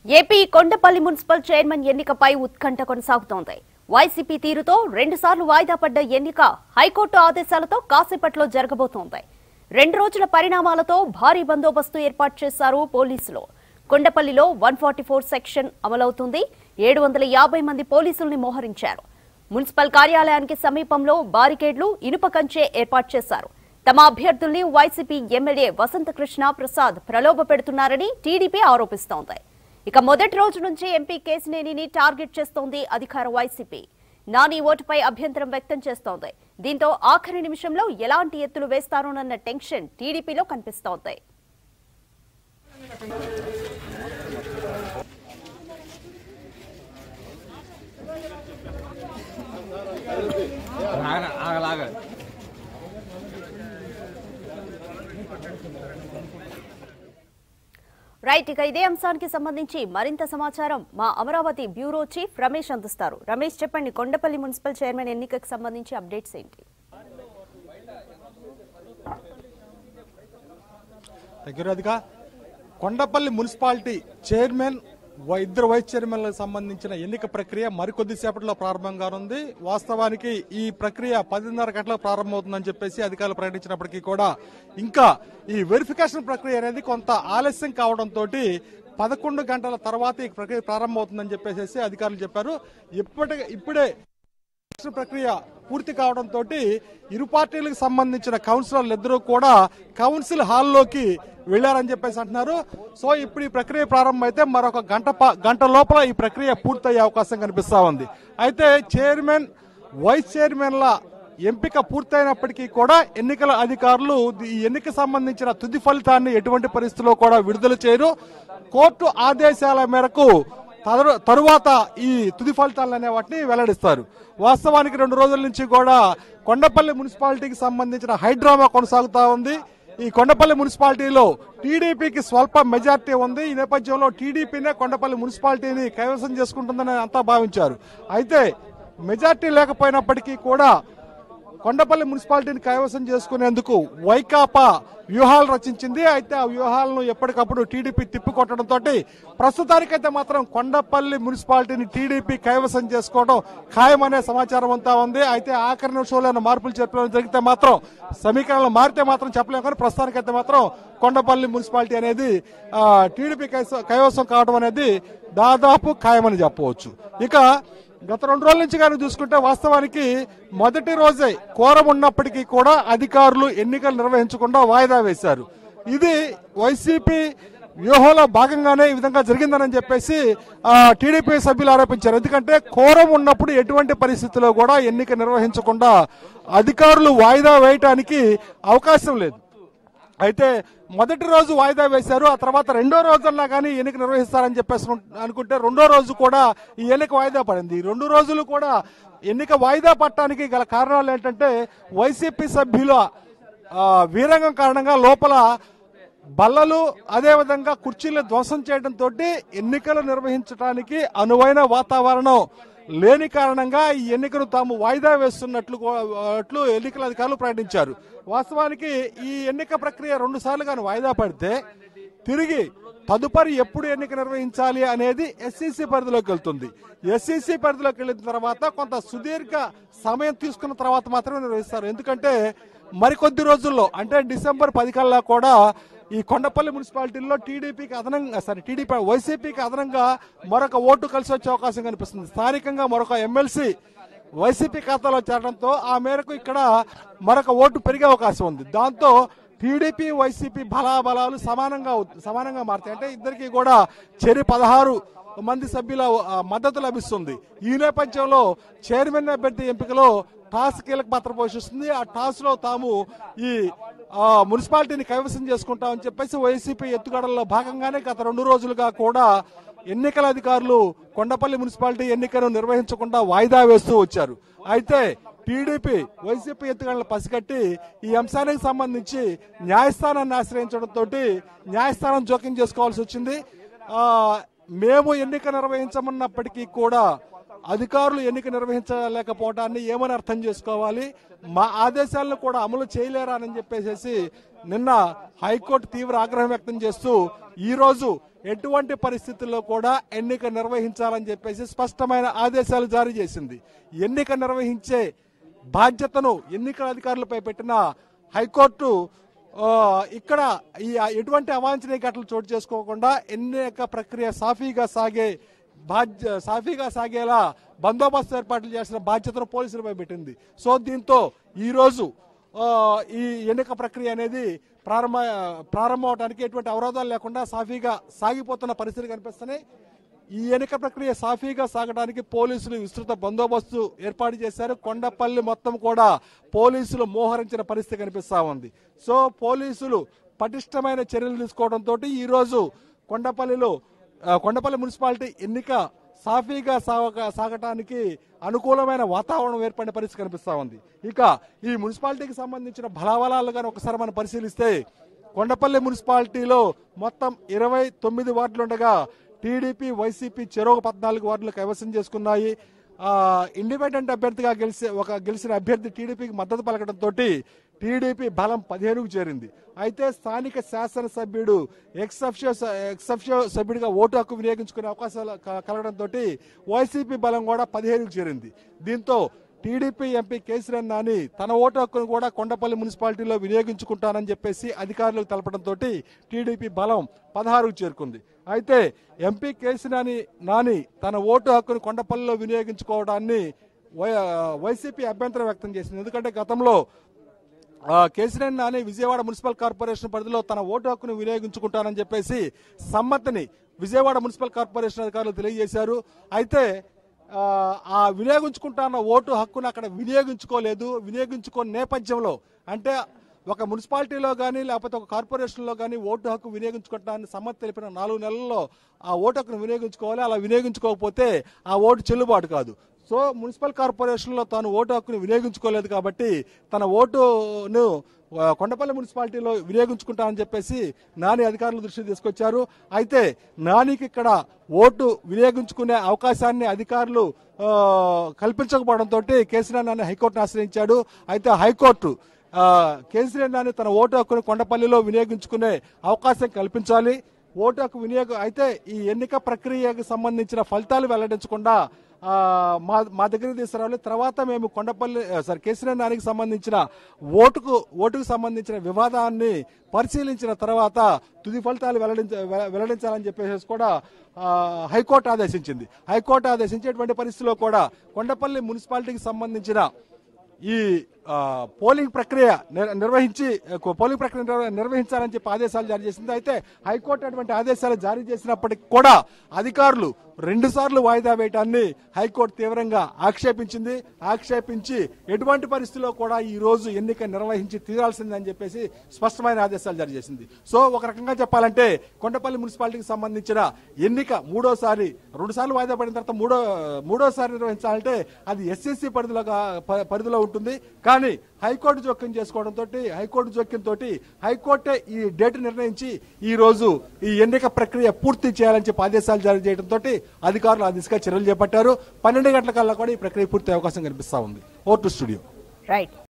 AP Kondapalli municipal chairman ఎన్నికపై ఉత్కంఠ కొనసాగుతోంది. వైసీపీ తీరుతో 2 సార్లు వాయిదా పడ్డ ఎన్నిక హైకోర్టు ఆదేశాలతో కాసేపట్లో జరగబోతోంది. 2 రోజుల పరిణామాలతో భారీ బందోబస్తు ఏర్పాటు చేశారు పోలీసులు. కొండపల్లిలో 144 సెక్షన్ అమలవుతుంది. 750 మంది పోలీసుల్ని మోహరించారు. మున్సిపల్ కార్యాలయానికి సమీపంలో బారికేడ్లు, ఇనుప కంచె ఏర్పాటు చేశారు. తమ అభ్యర్థుల్ని వైసీపీ ఎమ్మెల్యే వసంతకృష్ణ ప్రసాద్ ప్రలోభ పెడుతున్నారని టీడీపీ ఆరోపిస్తోంది. ఇక మొదటి రోజు నుంచి ఎంపీ కేశినేనిని టార్గెట్ చేస్తోంది అధికార వైసీపీ. నాని ఓటుపై అభ్యంతరం వ్యక్తం చేస్తోంది. దీంతో ఆఖరి నిమిషంలో ఎలాంటి ఎత్తులు వేస్తారోనన్న టెన్షన్ టీడీపీలో కనిపిస్తోంది. రైట్, ఇక ఇదే అంశానికి సంబంధించి మరింత సమాచారం మా అమరావతి బ్యూరో చీఫ్ రమేష్ అందిస్తారు. రమేష్, చెప్పండి, కొండపల్లి మున్సిపల్ చైర్మన్ ఎన్నికకు సంబంధించి అప్డేట్స్ ఏంటి? కొండపల్లి మున్సిపాలిటీ చైర్మన్, ఇద్దరు వైస్ చైర్మన్లకు సంబంధించిన ఎన్నిక ప్రక్రియ మరికొద్ది సేపట్లో ప్రారంభం కానుంది. వాస్తవానికి ఈ ప్రక్రియ 10:30 గంటలకు ప్రారంభమవుతుందని చెప్పేసి అధికారులు ప్రకటించినప్పటికీ కూడా ఇంకా ఈ వెరిఫికేషన్ ప్రక్రియ అనేది కొంత ఆలస్యం కావడంతో 11 గంటల తర్వాత ఈ ప్రక్రియ ప్రారంభమవుతుందని చెప్పేసి అధికారులు చెప్పారు. ఇప్పుడే ప్రక్రియ పూర్తి కావడంతో ఇరు పార్టీలకు సంబంధించిన కౌన్సిలర్లు ఇద్దరు కూడా కౌన్సిల్ హాల్లోకి వెళ్లారని చెప్పేసి అంటున్నారు. సో ఇప్పుడు ఈ ప్రక్రియ ప్రారంభమైతే మరొక గంట లోపల ఈ ప్రక్రియ పూర్తయ్యే అవకాశం కనిపిస్తా ఉంది. అయితే చైర్మన్, వైస్ చైర్మన్ల ఎంపిక పూర్తయినప్పటికీ కూడా ఎన్నికల అధికారులు ఈ ఎన్నిక సంబంధించిన తుది ఫలితాన్ని ఎటువంటి పరిస్థితుల్లో కూడా విడుదల చేయరు. కోర్టు ఆదేశాల మేరకు తరువాత ఈ తుది ఫలితాలు అనే వాటిని వెల్లడిస్తారు. వాస్తవానికి 2 రోజుల నుంచి కూడా కొండపల్లి మున్సిపాలిటీకి సంబంధించిన హైడ్రామా కొనసాగుతా ఉంది. ఈ కొండపల్లి మున్సిపాలిటీలో టీడీపీకి స్వల్ప మెజార్టీ ఉంది. ఈ నేపథ్యంలో టీడీపీనే కొండపల్లి మున్సిపాలిటీని కైవసం చేసుకుంటుందని అంతా భావించారు. అయితే మెజార్టీ లేకపోయినప్పటికీ కూడా కొండపల్లి మున్సిపాలిటీని కైవసం చేసుకునేందుకు వైకాపా వ్యూహాలు రచించింది. అయితే ఆ వ్యూహాలను ఎప్పటికప్పుడు టీడీపీ తిప్పికొట్టడంతో ప్రస్తుతానికైతే మాత్రం కొండపల్లి మున్సిపాలిటీని టీడీపీ కైవసం చేసుకోవడం ఖాయమనే సమాచారం అంతా ఉంది. అయితే ఆఖరి నిమిషంలో మార్పులు చేర్పులు జరిగితే మాత్రం, సమీకరణలు మారితే మాత్రం చెప్పలేము. కానీ ప్రస్తుతానికైతే మాత్రం కొండపల్లి మున్సిపాలిటీ అనేది టీడీపీ కైవసం కావడం అనేది దాదాపు ఖాయమని చెప్పవచ్చు. ఇక గత 2 రోజుల నుంచి కానీ చూసుకుంటే వాస్తవానికి మొదటి రోజే కోరం ఉన్నప్పటికీ కూడా అధికారులు ఎన్నికలు నిర్వహించకుండా వాయిదా వేశారు. ఇది వైసీపీ వ్యూహంలో భాగంగానే ఈ విధంగా జరిగిందని చెప్పేసి టీడీపీ సభ్యులు ఆరోపించారు. ఎందుకంటే కోరం ఉన్నప్పుడు ఎటువంటి పరిస్థితుల్లో కూడా ఎన్నిక నిర్వహించకుండా అధికారులు వాయిదా వేయటానికి అవకాశం లేదు. అయితే మొదటి రోజు వాయిదా వేశారు. ఆ తర్వాత 2వ రోజుల్లో కానీ ఎన్నిక నిర్వహిస్తారని చెప్పేసి అనుకుంటే 2వ రోజు కూడా ఈ ఎన్నిక వాయిదా పడింది. 2 రోజులు కూడా ఎన్నిక వాయిదా పడటానికి గల కారణాలు ఏంటంటే వైసీపీ సభ్యుల వీరంగం కారణంగా లోపల బల్లలు, అదేవిధంగా కుర్చీలు ధ్వంసం చేయడంతో ఎన్నికలు నిర్వహించడానికి అనువైన వాతావరణం లేని కారణంగా ఈ ఎన్నికను తాము వాయిదా వేస్తున్నట్లు ఎన్నికల అధికారులు ప్రకటించారు. వాస్తవానికి ఈ ఎన్నిక ప్రక్రియ 2 సార్లు కానీ వాయిదా పడితే తిరిగి తదుపరి ఎప్పుడు ఎన్నిక నిర్వహించాలి అనేది ఎస్సీసీ పరిధిలోకి వెళ్తుంది. ఎస్సీసీ పరిధిలోకి వెళ్ళిన తర్వాత కొంత సుదీర్ఘ సమయం తీసుకున్న తర్వాత మాత్రమే నిర్వహిస్తారు. ఎందుకంటే మరికొద్ది రోజుల్లో, అంటే డిసెంబర్ 10 కల్లా కూడా ఈ కొండపల్లి మున్సిపాలిటీలో వైసీపీకి అదనంగా మరొక ఓటు కలిసి వచ్చే అవకాశం కనిపిస్తుంది. స్థానికంగా మరొక ఎమ్మెల్సీ వైసీపీ ఖాతాలో చేరడంతో ఆ మేరకు ఇక్కడ మరొక ఓటు పెరిగే అవకాశం ఉంది. దాంతో టీడీపీ, వైసీపీ బలాబలాలు సమానంగా మారుతాయి. అంటే ఇద్దరికి కూడా 16 మంది సభ్యుల మద్దతు లభిస్తుంది. ఈ నేపథ్యంలో చైర్మన్ అభ్యర్థి ఎంపికలో టాస్ కీలక పాత్ర పోషిస్తుంది. ఆ టాస్ లో తాము ఈ మున్సిపాలిటీని కైవసం చేసుకుంటామని చెప్పేసి వైసీపీ ఎత్తుగడల్లో భాగంగానే గత 2 రోజులుగా కూడా ఎన్నికల అధికారులు కొండపల్లి మున్సిపాలిటీ ఎన్నికను నిర్వహించకుండా వాయిదా వేస్తూ వచ్చారు. అయితే టీడీపీ వైసీపీ ఎత్తుగడలను పసిగట్టి ఈ అంశానికి సంబంధించి న్యాయస్థానాన్ని ఆశ్రయించడంతో న్యాయస్థానం జోక్యం చేసుకోవాల్సి వచ్చింది. మేము ఎన్నిక నిర్వహించమన్నప్పటికీ కూడా అధికారులు ఎన్నిక నిర్వహించలేకపోవడాన్ని ఏమని అర్థం చేసుకోవాలి, మా ఆదేశాలను కూడా అమలు చేయలేరా అని చెప్పేసి నిన్న హైకోర్టు తీవ్ర ఆగ్రహం వ్యక్తం చేస్తూ ఈ రోజు ఎటువంటి పరిస్థితుల్లో కూడా ఎన్నిక నిర్వహించాలని చెప్పేసి స్పష్టమైన ఆదేశాలు జారీ చేసింది. ఎన్నిక నిర్వహించే బాధ్యతను ఎన్నికల అధికారులపై పెట్టిన హైకోర్టు ఇక్కడ ఈ ఎటువంటి అవాంఛనీయ ఘటనలు చోటు చేసుకోకుండా ఎన్నిక ప్రక్రియ సాఫీగా సాగేలా బందోబస్తు ఏర్పాట్లు చేసిన బాధ్యతను పోలీసులపై పెట్టింది. సో దీంతో ఈరోజు ఈ ఎన్నిక ప్రక్రియ అనేది ప్రారంభం అవడానికి ఎటువంటి అవరోధాలు లేకుండా సాఫీగా సాగిపోతున్న పరిస్థితి కనిపిస్తున్నాయి. ఈ ఎన్నిక ప్రక్రియ సాఫీగా సాగడానికి పోలీసులు విస్తృత బందోబస్తు ఏర్పాటు చేశారు. కొండపల్లి మొత్తం కూడా పోలీసులు మోహరించిన పరిస్థితి కనిపిస్తా ఉంది. సో పోలీసులు పటిష్టమైన చర్యలు తీసుకోవడంతో ఈరోజు కొండపల్లి మున్సిపాలిటీ ఎన్నిక సాఫీగా సాగటానికి అనుకూలమైన వాతావరణం ఏర్పడిన పరిస్థితి కనిపిస్తా ఉంది. ఇక ఈ మున్సిపాలిటీకి సంబంధించిన బలాబలాలు కానీ ఒకసారి మనం పరిశీలిస్తే కొండపల్లి మున్సిపాలిటీలో మొత్తం 29 వార్డులు ఉండగా టీడీపీ వైసీపీ చెరొక 14 వార్డులు కైవసం చేసుకున్నాయి. ఇండిపెండెంట్ అభ్యర్థిగా గెలిచిన అభ్యర్థి టీడీపీకి మద్దతు పలకడంతో టీడీపీ బలం 15కు చేరింది. అయితే స్థానిక శాసనసభ్యుడు ఎక్సఫిషియో సభ్యుడిగా ఓటు హక్కు వినియోగించుకునే అవకాశాలు కలగడంతో వైసీపీ బలం కూడా 15కు చేరింది. దీంతో టీడీపీ ఎంపీ కేసీఆర్ నాని తన ఓటు హక్కును కూడా కొండపల్లి మున్సిపాలిటీలో వినియోగించుకుంటానని చెప్పేసి అధికారులకు తెలపడంతో టీడీపీ బలం 16కు చేరుకుంది. అయితే ఎంపీ కేసీఆర్ నాని తన ఓటు హక్కును కొండపల్లిలో వినియోగించుకోవడాన్ని వైసీపీ అభ్యంతరం వ్యక్తం చేసింది. ఎందుకంటే గతంలో కేసీఆర్ నాని విజయవాడ మున్సిపల్ కార్పొరేషన్ పరిధిలో తన ఓటు హక్కును వినియోగించుకుంటానని చెప్పేసి సమ్మతిని విజయవాడ మున్సిపల్ కార్పొరేషన్ అధికారులు తెలియజేశారు. అయితే ఆ వినియోగించుకుంటున్న ఓటు హక్కును అక్కడ వినియోగించుకోని నేపథ్యంలో అంటే ఒక మున్సిపాలిటీలో కానీ లేకపోతే ఒక కార్పొరేషన్లో కానీ ఓటు హక్కు వినియోగించుకోవడానికి సమ్మతి తెలిపిన 4 నెలల్లో ఆ ఓటు హక్కును వినియోగించుకోవాలి. అలా వినియోగించుకోకపోతే ఆ ఓటు చెల్లుబాటు కాదు. సో మున్సిపల్ కార్పొరేషన్లో తాను ఓటు హక్కును వినియోగించుకోలేదు కాబట్టి తన ఓటును కొండపల్లి మున్సిపాలిటీలో వినియోగించుకుంటానని చెప్పేసి నాని అధికారుల దృష్టికి తీసుకొచ్చారు. అయితే నానికి ఇక్కడ ఓటు వినియోగించుకునే అవకాశాన్ని అధికారులు కల్పించకపోవడంతో కేసీఆర్ నాని హైకోర్టును ఆశ్రయించాడు. అయితే హైకోర్టు కేసీఆర్ నాని తన ఓటు హక్కును కొండపల్లిలో వినియోగించుకునే అవకాశం కల్పించాలి. ఓటు హక్కు వినియోగం అయితే ఈ ఎన్నిక ప్రక్రియకు సంబంధించిన ఫలితాలు వెల్లడించకుండా మా దగ్గరికి తీసుకురావాలి. తర్వాత మేము కేసీఆర్ నానికి సంబంధించిన ఓటుకు సంబంధించిన వివాదాన్ని పరిశీలించిన తర్వాత తుది ఫలితాలు వెల్లడించాలని చెప్పేసి కూడా హైకోర్టు ఆదేశించింది. హైకోర్టు ఆదేశించేటువంటి పరిస్థితిలో కూడా కొండపల్లి మున్సిపాలిటీకి సంబంధించిన ఈ పోలింగ్ ప్రక్రియ నిర్వహించాలని చెప్పి ఆదేశాలు జారీ చేసింది. అయితే హైకోర్టు అటువంటి ఆదేశాలు జారీ చేసినప్పటికీ కూడా అధికారులు 2 సార్లు వాయిదా వేయడాన్ని హైకోర్టు తీవ్రంగా ఆక్షేపించి ఎటువంటి పరిస్థితుల్లో కూడా ఈ రోజు ఎన్నిక నిర్వహించి తీరాల్సిందని చెప్పేసి స్పష్టమైన ఆదేశాలు జారీ చేసింది. సో ఒక రకంగా చెప్పాలంటే కొండపల్లి మున్సిపాలిటీకి సంబంధించిన ఎన్నిక 2 సార్లు వాయిదా పడిన తర్వాత మూడోసారి నిర్వహించాలంటే అది ఎస్సీసీ పరిధిలో ఉంటుంది. కానీ హైకోర్టు జోక్యంతో హైకోర్టే ఈ డేట్ నిర్ణయించి ఈ రోజు ఈ ఎన్నిక ప్రక్రియ పూర్తి చేయాలని చెప్పి ఆదేశాలు జారీ చేయడంతో అధికారులు ఆ దిశగా చర్యలు చేపట్టారు. 12 గంటల కల్లా కూడా ఈ ప్రక్రియ పూర్తి అవకాశం కనిపిస్తా ఉంది. Over to studio. రైట్.